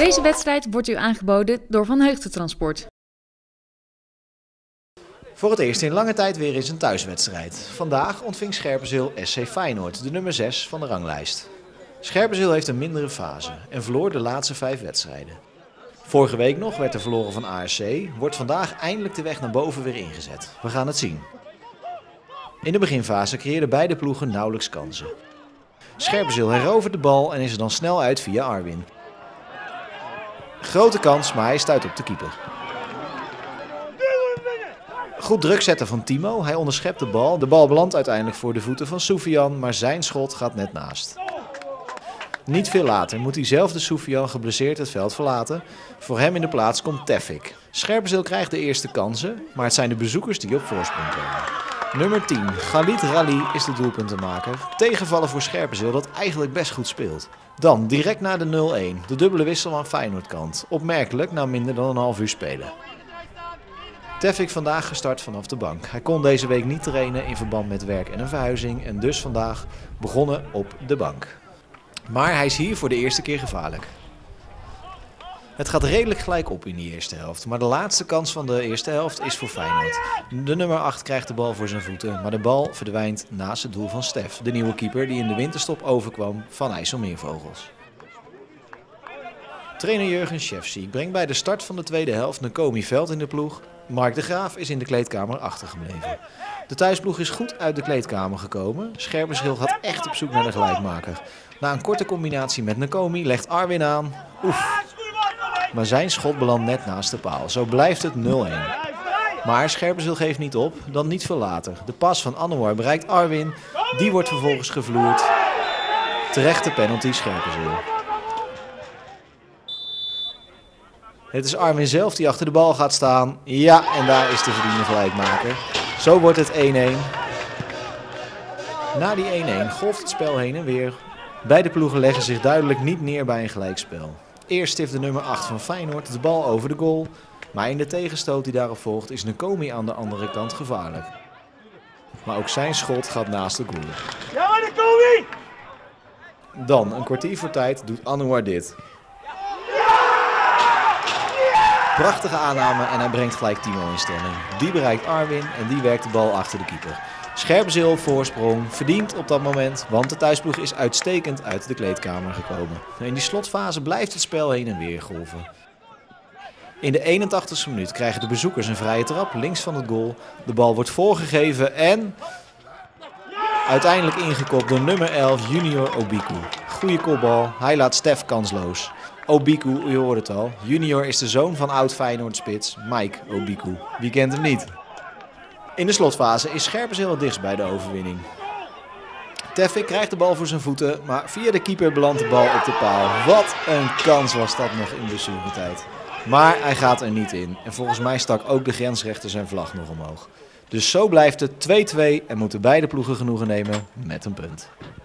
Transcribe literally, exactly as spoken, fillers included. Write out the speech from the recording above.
Deze wedstrijd wordt u aangeboden door Van Heugden Transport. Voor het eerst in lange tijd weer eens een thuiswedstrijd. Vandaag ontving Scherpenzeel S C Feyenoord, de nummer zes van de ranglijst. Scherpenzeel heeft een mindere fase en verloor de laatste vijf wedstrijden. Vorige week nog werd er verloren van A R C, wordt vandaag eindelijk de weg naar boven weer ingezet. We gaan het zien. In de beginfase creëerden beide ploegen nauwelijks kansen. Scherpenzeel herovert de bal en is er dan snel uit via Arwin. Grote kans, maar hij stuit op de keeper. Goed druk zetten van Timo, hij onderschept de bal. De bal belandt uiteindelijk voor de voeten van Soufiane, maar zijn schot gaat net naast. Niet veel later moet diezelfde Soufiane geblesseerd het veld verlaten. Voor hem in de plaats komt Tefik. Scherpenzeel krijgt de eerste kansen, maar het zijn de bezoekers die op voorsprong komen. Nummer tien, Khalid Rally is de doelpuntenmaker. Tegenvallen voor Scherpenzeel dat eigenlijk best goed speelt. Dan direct na de nul een, de dubbele wissel aan Feyenoordkant. Opmerkelijk na minder dan een half uur spelen. Tefik vandaag gestart vanaf de bank. Hij kon deze week niet trainen in verband met werk en een verhuizing en dus vandaag begonnen op de bank. Maar hij is hier voor de eerste keer gevaarlijk. Het gaat redelijk gelijk op in die eerste helft, maar de laatste kans van de eerste helft is voor Feyenoord. De nummer acht krijgt de bal voor zijn voeten, maar de bal verdwijnt naast het doel van Stef, de nieuwe keeper die in de winterstop overkwam van IJsselmeervogels. Trainer Jurgen Schefsiek brengt bij de start van de tweede helft Nakomi Veld in de ploeg. Mark de Graaf is in de kleedkamer achtergebleven. De thuisploeg is goed uit de kleedkamer gekomen. Scherpenzeel gaat echt op zoek naar de gelijkmaker. Na een korte combinatie met Nakomi legt Arwin aan. Oef. Maar zijn schot belandt net naast de paal. Zo blijft het nul een. Maar Scherpenzeel geeft niet op, dan niet veel later. De pas van Anouar bereikt Arwin. Die wordt vervolgens gevloerd. Terechte penalty Scherpenzeel. Het is Arwin zelf die achter de bal gaat staan. Ja, en daar is de verdiende gelijkmaker. Zo wordt het één een. Na die één een golft het spel heen en weer. Beide ploegen leggen zich duidelijk niet neer bij een gelijkspel. Eerst stift de nummer acht van Feyenoord de bal over de goal. Maar in de tegenstoot die daarop volgt is Nakomi aan de andere kant gevaarlijk. Maar ook zijn schot gaat naast de goal. Ja, Nakomi! Dan, een kwartier voor tijd, doet Anouar dit. Prachtige aanname en hij brengt gelijk Timo in stelling. Die bereikt Arwin en die werkt de bal achter de keeper. Scherpenzeel op voorsprong, verdient op dat moment, want de thuisploeg is uitstekend uit de kleedkamer gekomen. In die slotfase blijft het spel heen en weer golven. In de eenentachtigste minuut krijgen de bezoekers een vrije trap links van het goal. De bal wordt voorgegeven en uiteindelijk ingekopt door nummer elf Junior Obiku. Goeie kopbal, hij laat Stef kansloos. Obiku, u hoort het al. Junior is de zoon van oud-Feyenoord-spits Mike Obiku. Wie kent hem niet? In de slotfase is Scherpenzeel het dichtst bij de overwinning. Tefik krijgt de bal voor zijn voeten, maar via de keeper belandt de bal op de paal. Wat een kans was dat nog in blessuretijd. Maar hij gaat er niet in. En volgens mij stak ook de grensrechter zijn vlag nog omhoog. Dus zo blijft het twee twee en moeten beide ploegen genoegen nemen met een punt.